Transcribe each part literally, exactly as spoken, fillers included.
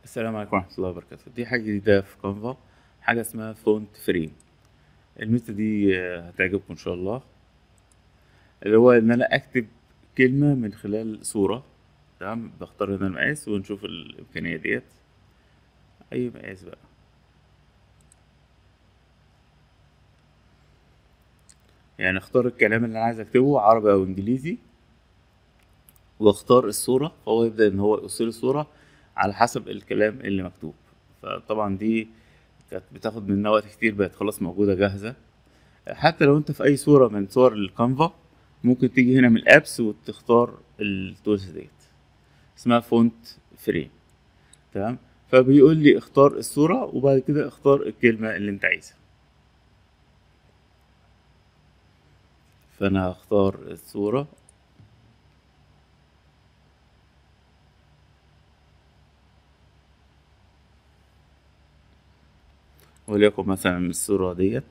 السلام عليكم ورحمة الله وبركاته. دي حاجة جديدة في كانفا، حاجة اسمها فونت فريم. الميزة دي آه، هتعجبكم إن شاء الله، اللي هو إن أنا أكتب كلمة من خلال صورة. تمام، بختار هنا المقاس ونشوف الإمكانية ديت. أي مقاس بقى، يعني اختار الكلام اللي أنا عايز أكتبه عربي أو إنجليزي، واختار الصورة فهو يبدأ إن هو يقص لي الصورة على حسب الكلام اللي مكتوب. فطبعا دي كانت بتاخد مننا وقت كتير، بقت خلاص موجودة جاهزة. حتى لو انت في اي صورة من صور الكانفا، ممكن تيجي هنا من الابس وتختار التولز ديت، اسمها فونت فريم. تمام، فبيقول لي اختار الصورة وبعد كده اختار الكلمة اللي انت عايزها. فانا هختار الصورة، وليكن مثلا الصورة ديت.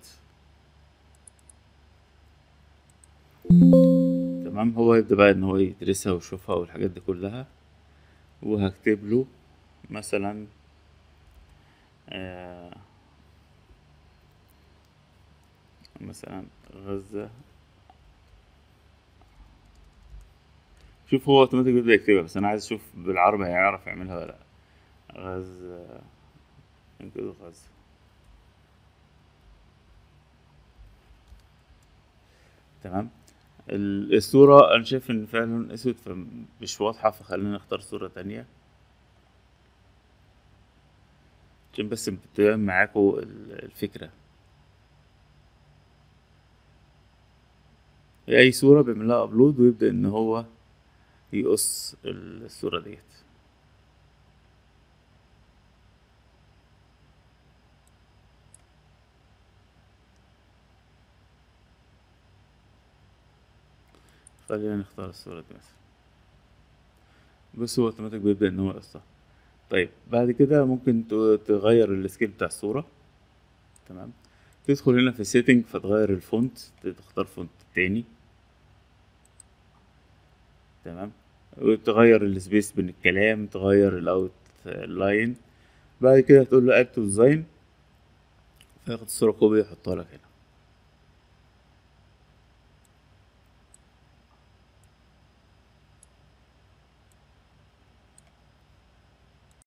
تمام، هو يبدأ بقى ان هو يدرسها ويشوفها والحاجات دي كلها. وهكتب له مثلا آه مثلا غزة. شوف هو اوتوماتيك بيبدأ يكتبها، بس انا عايز اشوف بالعربي هيعرف يعملها ولا لا. غزة، انقذ غزة. تمام، ال- الصورة أنا شايف إن فيها لون أسود فمش واضحة، فخلينا نختار صورة تانية عشان بس تبان معاكوا ال- الفكرة. أي صورة بيعملها أبلود ويبدأ إن هو يقص الصورة ديت. خلينا نختار الصورة دي مثلا. بس هو اوتوماتيك بيبدأ إن هو يقصها. طيب بعد كده ممكن ت- تغير السكيل بتاع الصورة. تمام، تدخل هنا في سيتنج فتغير الفونت، تختار فونت تاني. تمام، وتغير السبيس بين الكلام، تغير الاوت لاين. بعد كده تقول له اد تو ديزاين، فياخد الصورة كوبي ويحطها لك هنا.